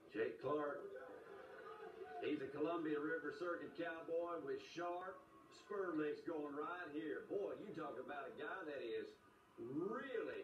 Jake Clark. He's a Columbia River Circuit cowboy with sharp spur licks going right here. Boy, you talk about a guy that is really